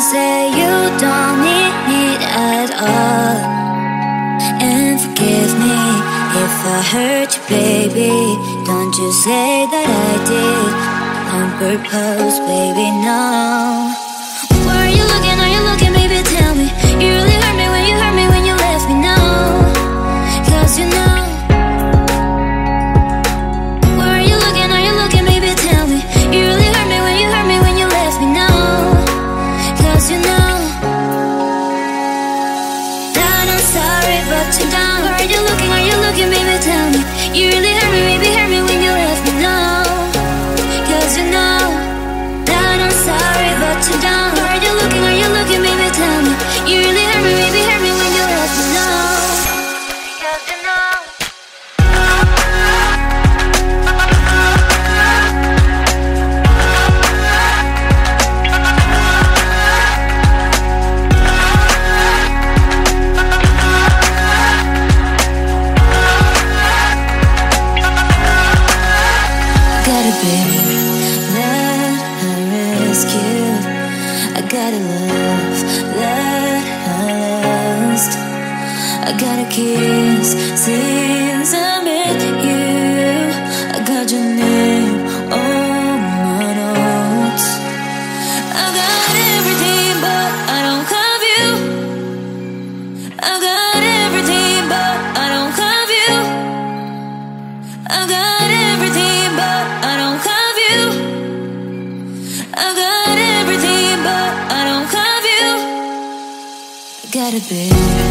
say you don't need me at all. And forgive me if I hurt you, baby. Don't you say that I did on purpose, baby, no. Where are you looking? Are you looking, baby? Tell me. You really hurt me when you hurt me when you left me, no. 'Cause you know. Where are you looking? Are you looking, baby? Tell me. You really hurt me when you hurt me when you left me, no. 'Cause you know that I'm sorry, but you don't. Where are you looking? Are you looking, baby? Tell me. You really hurt me, baby, hurt me when you left me, no. 'Cause you know that I'm sorry, but you don't. Where are you looking? Are you looking, baby? Tell me. You really hurt me, baby, hurt me when you left me, no. 'Cause you know. Gotta be, let her rescue. I gotta love, let her last. I gotta kiss since I met you. I got your name on my notes. I got everything, but I don't have you. I got everything, but I don't have you. I got everything, but I don't have you. I got everything, but I don't have you. I gotta be.